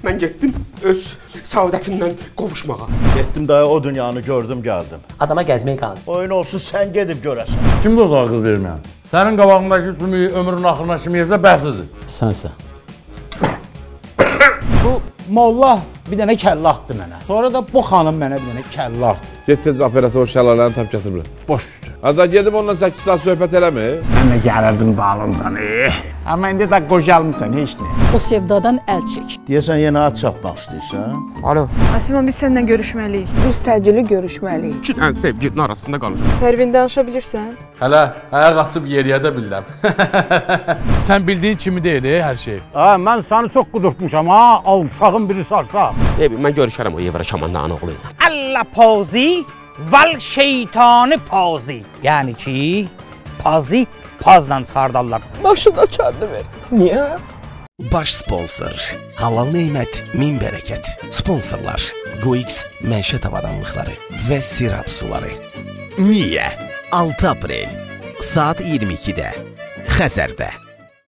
Mən getdim öz saadətimdən qovuşmağa. Getdim dayı o dünyanı gördüm gəldim. Adama gəzmək qaldı. Oyun olsun sən gedib görəsən. Kimdir o zaman qız verməyən? Sənin qabağındakı sümüyü ömrün axırına kimi yezə bəhsidir. Sənsə. Bu molla bir dənə kəllə atdı mənə. Sonra da bu xanım mənə bir dənə kəllə atdı. Get tez operator şəlalarını tap gətirir. Boş üstü. Azda gedib onunla 8 saat söhbət eləmi? Mən də gəlirdim dalıncanı. Amma indi də qocalmısan heç nə. O sevdadan əl çək. Deyəsən yenə at çatmaq istəyirsən? Alo. Asimov, biz seninle görüşməliyik. Biz təcili görüşməliyik. İki dənə sevgilinin arasında qalır. Pərvin, danışa bilirsən? Hələ ayaq açıb yeriyə də bilirəm. Sən bildiyin kimi deyil hər şey. Mən səni çox qudurtmuşam ha. Alsağın biri sarsa. Mən görüşərəm o Yevra Kamandanın oğlu ilə. Allah pozi, val şeytanı pozi. Yəni ki, pazı pazdan çıxardarlar. Başına çardı ver. Niyə? Baş sponsor, halal neymət, min bərəkət. Sponsorlar, Qoix məişət avadanlıqları və sirap suları. Niyə? 6 aprel, saat 22-də, Xəzərdə.